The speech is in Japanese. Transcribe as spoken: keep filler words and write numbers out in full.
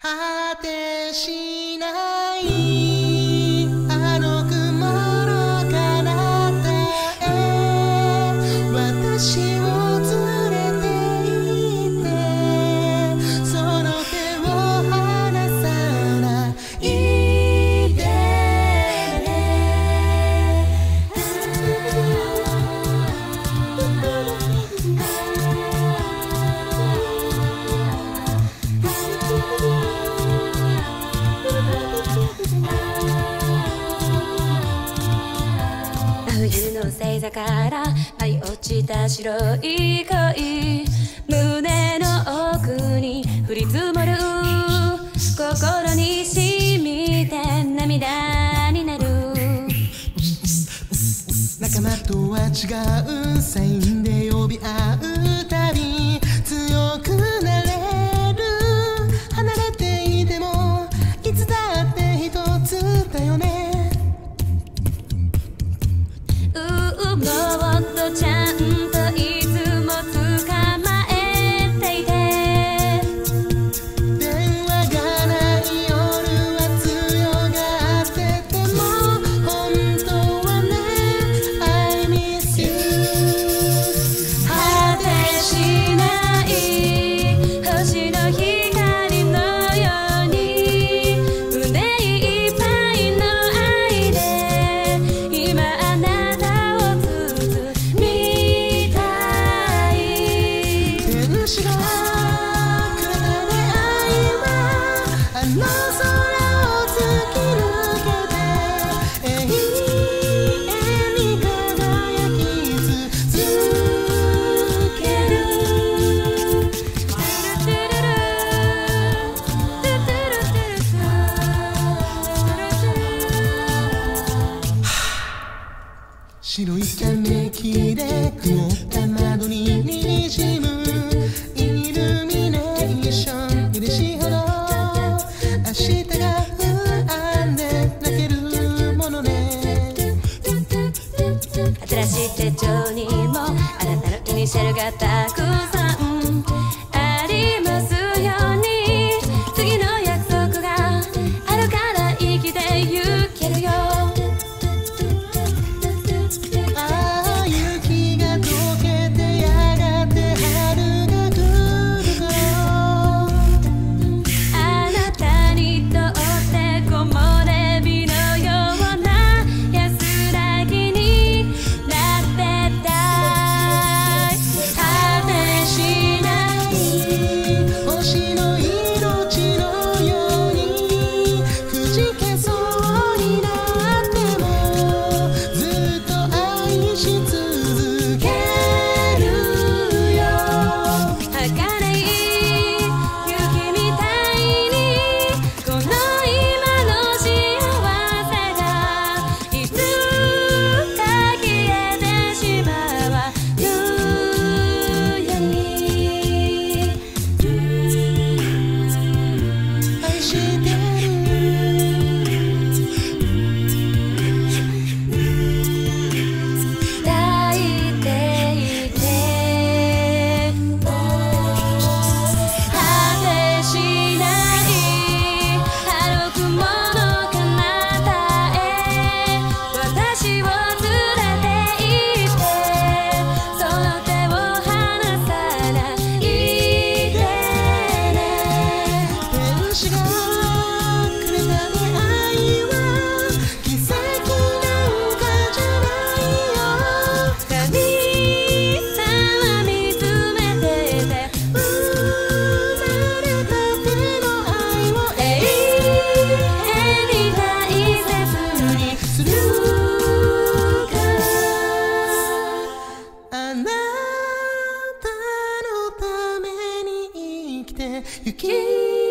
果てしないあの雲の彼方へ私を連れて行ってその手を離さないでね冬の星座から舞い落ちた白い恋胸の奥に降り積もる心に染みて涙になる仲間とは違うサインで呼び合うたび強くなれる離れていてもいつだって一つだよねもっとちゃんといつも捕まえていて電話がない夜は強がってても本当はね I miss you 果てしない星の光のように胸いっぱいの愛で今あなた天使がくれた出会いはあの空を突き抜けて永遠に輝き続ける白いため息で曇った窓ににじむイルミネーション嬉しいほど明日が不安で泣けるものね新しい手帳にもあなたのイニシャルがたくさんありますように次の約束があるから生きてゆけるよ雪